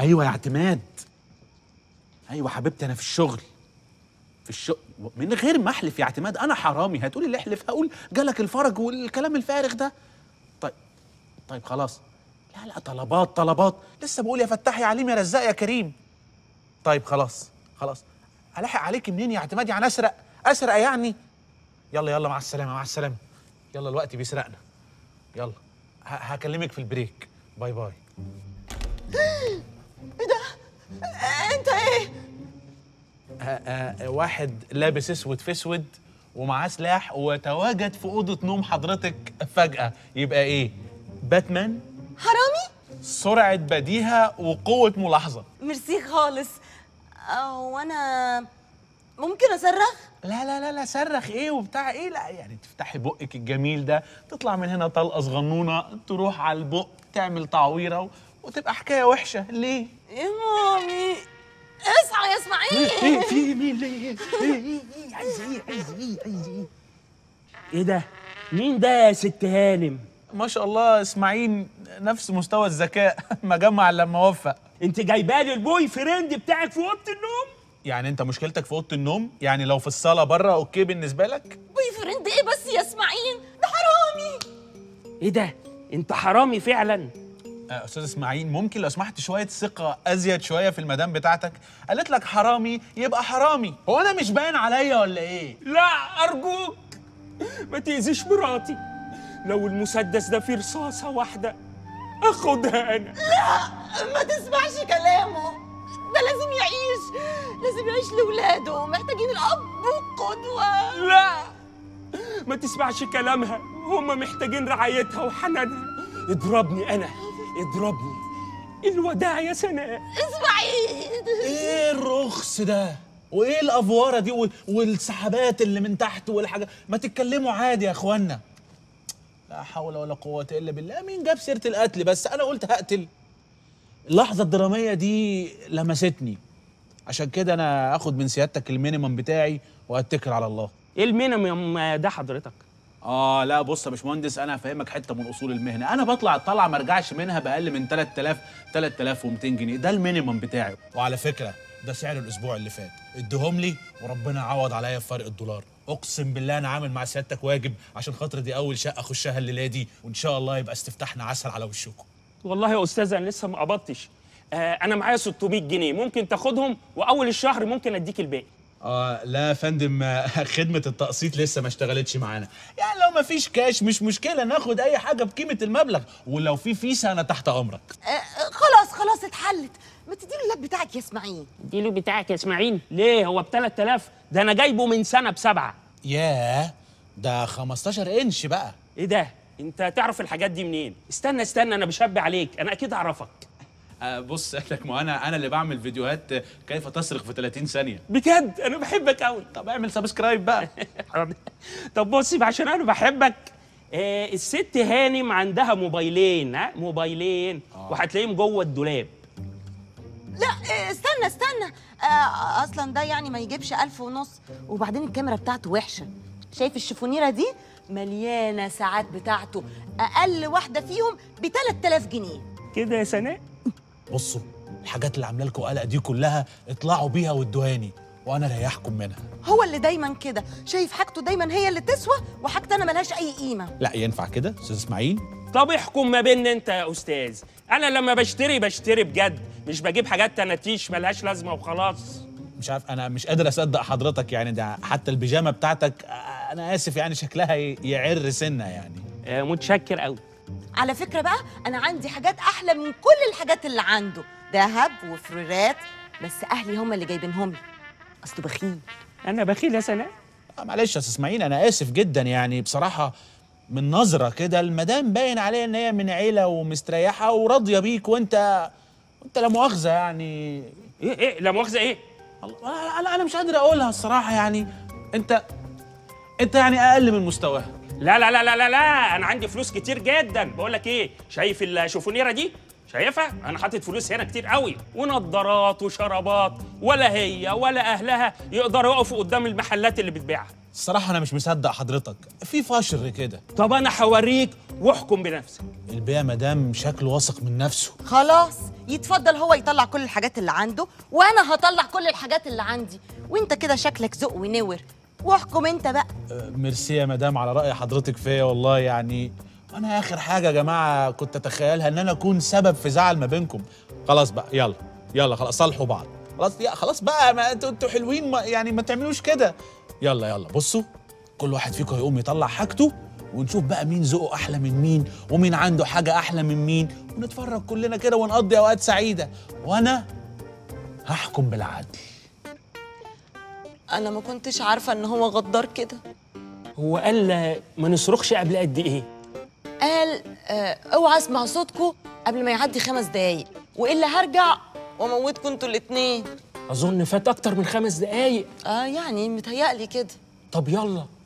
ايوه يا اعتماد. ايوه حبيبتي، انا في الشغل من غير ما احلف يا اعتماد. انا حرامي؟ هتقولي لي احلف هقول جالك الفرج والكلام الفارغ ده. طيب خلاص. لا طلبات لسه بقول يا فتاح يا عليم يا رزاق يا كريم. طيب خلاص الحق عليكي منين يا اعتماد؟ يعني اسرق يعني؟ يلا مع السلامه. يلا الوقت بيسرقنا. يلا هكلمك في البريك. باي. ايه ده؟ انت ايه؟ واحد لابس اسود في اسود ومعاه سلاح وتواجد في اوضه نوم حضرتك فجاه، يبقى ايه؟ باتمان؟ حرامي؟ سرعه بديهه وقوه ملاحظه. ميرسي خالص. وانا ممكن اصرخ؟ لا صرخ ايه وبتاع ايه؟ لا يعني تفتحي بقك الجميل ده، تطلع من هنا طلقه صغنونه تروح على البق تعمل تعويره وتبقى حكايه وحشه. ليه؟ يا مامي اصحى يا اسماعيل. في مين؟ ليه؟ عايز ايه؟ ايه ده؟ مين ده يا ست هانم؟ ما شاء الله اسماعيل نفس مستوى الذكاء مجمع لما وفق. انت جايبالي البوي فريند بتاعك في اوضه النوم؟ يعني انت مشكلتك في اوضه النوم؟ يعني لو في الصاله بره اوكي بالنسبه لك؟ بوي فريند ايه بس يا اسماعيل؟ ده حرامي. ايه ده؟ انت حرامي فعلا؟ استاذ اسماعيل ممكن لو سمحت شويه ثقه ازيد شويه في المدام بتاعتك؟ قالت لك حرامي يبقى حرامي. هو انا مش باين عليا ولا ايه؟ لا ارجوك ما تاذيش مراتي. لو المسدس ده فيه رصاصه واحده اخدها انا. لا ما تسمعش كلامه، ده لازم يعيش لاولاده، محتاجين الاب والقدوه. لا ما تسمعش كلامها، هم محتاجين رعايتها وحنانها. اضربني الوداع يا سناء. اسماعيل ايه الرخص ده؟ وايه الافواره دي والسحابات اللي من تحت والحاجه؟ ما تتكلموا عادي يا اخوانا. لا حول ولا قوه الا بالله. مين جاب سيره القتل؟ بس انا قلت هقتل. اللحظه الدراميه دي لمستني، عشان كده انا اخد من سيادتك المينيمم بتاعي واتكل على الله. ايه المينيمم ده حضرتك؟ لا بص يا باشمهندس، انا هفهمك حته من اصول المهنه. انا بطلع الطلعه ما ارجعش منها باقل من 3200 جنيه، ده المينيمم بتاعي. وعلى فكره ده سعر الاسبوع اللي فات، اديهم لي وربنا يعوض عليا في فرق الدولار. اقسم بالله انا عامل مع سيادتك واجب، عشان خاطر دي اول شقه اخشها الليله دي، وان شاء الله يبقى استفتاحنا عسل على وشكم. والله يا استاذ انا لسه ما قبضتش. انا معايا 600 جنيه ممكن تاخدهم، واول الشهر ممكن اديك الباقي. لا يا فندم، خدمة التقسيط لسه ما اشتغلتش معانا. يعني لو ما فيش كاش مش مشكلة، ناخد أي حاجة بقيمة المبلغ، ولو في فيسا أنا تحت أمرك. خلاص اتحلت. ما تديله اللاب بتاعك يا اسماعيل. اديله بتاعك يا اسماعيل؟ ليه هو ب 3000؟ ده أنا جايبه من سنة ب7. ياه، ده 15 إنش بقى. إيه ده؟ أنت تعرف الحاجات دي منين؟ استنى أنا بشبه عليك، أنا أكيد أعرفك. بص لك، ما انا اللي بعمل فيديوهات كيف تصرخ في 30 ثانيه. بجد انا بحبك قوي. طب اعمل سبسكرايب بقى. طب بصي بقى، عشان انا بحبك، الست هانم عندها موبايلين، وهتلاقيهم جوه الدولاب. لا استنى اصلا ده يعني ما يجيبش 1500. وبعدين الكاميرا بتاعته وحشه. شايف الشفونيره دي مليانه ساعات بتاعته، اقل واحده فيهم ب 3000 جنيه كده يا سناء. بصوا الحاجات اللي عامله لكم قلق دي كلها اطلعوا بيها وادوهاني وانا ريحكم منها. هو اللي دايما كده، شايف حاجته دايما هي اللي تسوى وحاجتي انا ملهاش اي قيمه. لا ينفع كده استاذ اسماعيل؟ طب احكم ما بيننا انت يا استاذ. انا لما بشتري بجد، مش بجيب حاجات تناتيش ملهاش لازمه وخلاص. مش عارف، انا مش قادر اصدق حضرتك. يعني ده حتى البيجامه بتاعتك انا اسف يعني شكلها يعر سنه يعني. متشكر قوي. على فكره بقى انا عندي حاجات احلى من كل الحاجات اللي عنده، دهب وفريرات، بس اهلي هم اللي جايبينهم لي، اصله بخيل. انا بخيل يا سناء؟ معلش يا استاذ اسماعيل، انا اسف جدا. يعني بصراحه من نظره كده المدام باين عليها ان هي من عيله ومستريحه وراضيه بيك، وانت لا مؤاخذه يعني. ايه لا مؤاخذه ايه؟ انا مش قادر اقولها الصراحه. يعني انت يعني اقل من مستواها. لا لا لا لا لا لا، انا عندي فلوس كتير جدا. بقول لك ايه، شايف الشوفونيره دي؟ شايفها؟ انا حاطط فلوس هنا كتير قوي، ونضارات وشرابات، ولا هي ولا اهلها يقدروا يقفوا قدام المحلات اللي بتبيعها. الصراحه انا مش مصدق حضرتك، في فشر كده. طب انا هوريك واحكم بنفسك. البيه يا مدام شكله واثق من نفسه. خلاص يتفضل هو يطلع كل الحاجات اللي عنده، وانا هطلع كل الحاجات اللي عندي، وانت كده شكلك ذوق ونور، واحكم انت بقى. ميرسي يا مدام على رأي حضرتك فيا والله. يعني انا اخر حاجه يا جماعه كنت اتخيلها ان انا اكون سبب في زعل ما بينكم. خلاص بقى، يلا يلا خلاص صالحوا بعض. خلاص خلاص بقى، ما انتوا حلوين، يعني ما تعملوش كده. يلا يلا بصوا، كل واحد فيكم هيقوم يطلع حاجته، ونشوف بقى مين ذوقه احلى من مين، ومين عنده حاجه احلى من مين، ونتفرج كلنا كده ونقضي اوقات سعيده. وانا هحكم بالعدل. انا ما كنتش عارفه ان هو غدار كده. هو قال ما نصرخش قبل قد ايه؟ قال اوعى اسمع صوتكم قبل ما يعدي 5 دقايق، والا هرجع واموتكم انتوا الاتنين. اظن فات اكتر من 5 دقايق. يعني متهيألي كده. طب يلا.